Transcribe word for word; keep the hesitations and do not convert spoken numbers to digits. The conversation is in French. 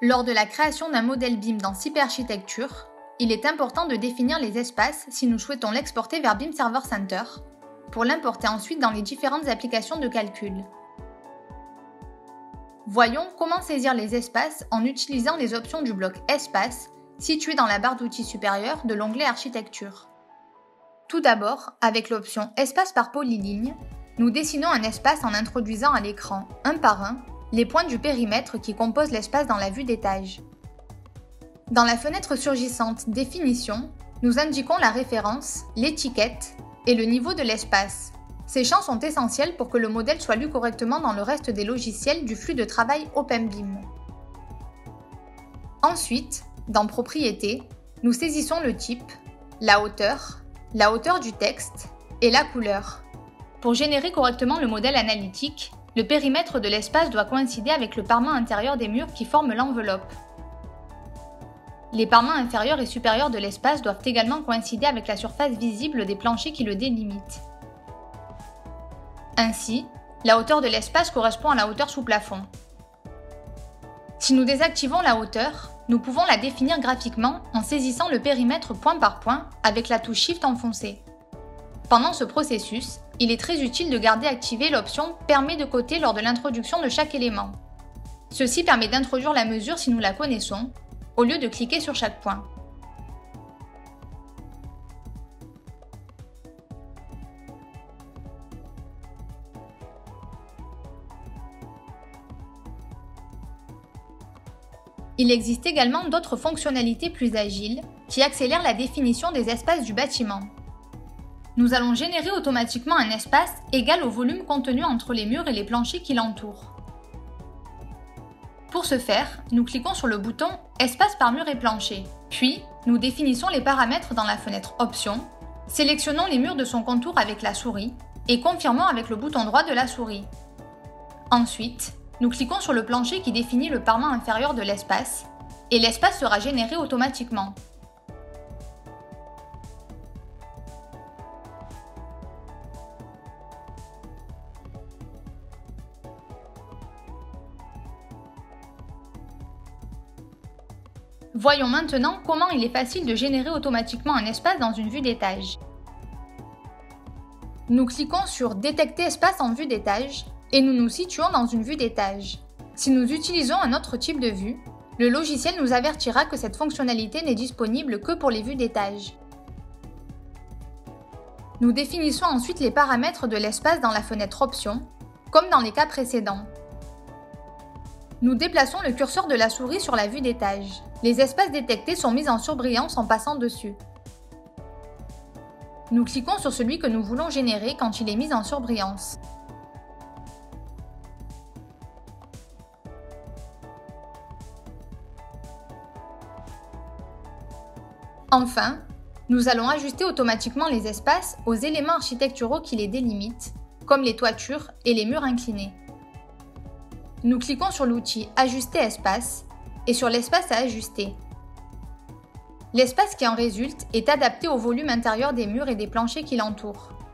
Lors de la création d'un modèle B I M dans Cyberarchitecture, il est important de définir les espaces si nous souhaitons l'exporter vers B I M Server Center, pour l'importer ensuite dans les différentes applications de calcul. Voyons comment saisir les espaces en utilisant les options du bloc Espace situé dans la barre d'outils supérieure de l'onglet Architecture. Tout d'abord, avec l'option Espace par polyligne, nous dessinons un espace en introduisant à l'écran, un par un, les points du périmètre qui composent l'espace dans la vue d'étage. Dans la fenêtre surgissante Définition, nous indiquons la référence, l'étiquette et le niveau de l'espace. Ces champs sont essentiels pour que le modèle soit lu correctement dans le reste des logiciels du flux de travail OpenBIM. Ensuite, dans Propriétés, nous saisissons le type, la hauteur, la hauteur du texte et la couleur. Pour générer correctement le modèle analytique, le périmètre de l'espace doit coïncider avec le parement intérieur des murs qui forment l'enveloppe. Les parements inférieurs et supérieurs de l'espace doivent également coïncider avec la surface visible des planchers qui le délimitent. Ainsi, la hauteur de l'espace correspond à la hauteur sous plafond. Si nous désactivons la hauteur, nous pouvons la définir graphiquement en saisissant le périmètre point par point avec la touche Shift enfoncée. Pendant ce processus, il est très utile de garder activée l'option « Permet de côté » lors de l'introduction de chaque élément. Ceci permet d'introduire la mesure si nous la connaissons, au lieu de cliquer sur chaque point. Il existe également d'autres fonctionnalités plus agiles qui accélèrent la définition des espaces du bâtiment. Nous allons générer automatiquement un espace égal au volume contenu entre les murs et les planchers qui l'entourent. Pour ce faire, nous cliquons sur le bouton « Espace par mur et plancher », puis nous définissons les paramètres dans la fenêtre Options, sélectionnons les murs de son contour avec la souris et confirmons avec le bouton droit de la souris. Ensuite, nous cliquons sur le plancher qui définit le parement inférieur de l'espace et l'espace sera généré automatiquement. Voyons maintenant comment il est facile de générer automatiquement un espace dans une vue d'étage. Nous cliquons sur « Détecter espace en vue d'étage » et nous nous situons dans une vue d'étage. Si nous utilisons un autre type de vue, le logiciel nous avertira que cette fonctionnalité n'est disponible que pour les vues d'étage. Nous définissons ensuite les paramètres de l'espace dans la fenêtre Options, comme dans les cas précédents. Nous déplaçons le curseur de la souris sur la vue d'étage. Les espaces détectés sont mis en surbrillance en passant dessus. Nous cliquons sur celui que nous voulons générer quand il est mis en surbrillance. Enfin, nous allons ajuster automatiquement les espaces aux éléments architecturaux qui les délimitent, comme les toitures et les murs inclinés. Nous cliquons sur l'outil « Ajuster espace » et sur l'espace à ajuster. L'espace qui en résulte est adapté au volume intérieur des murs et des planchers qui l'entourent.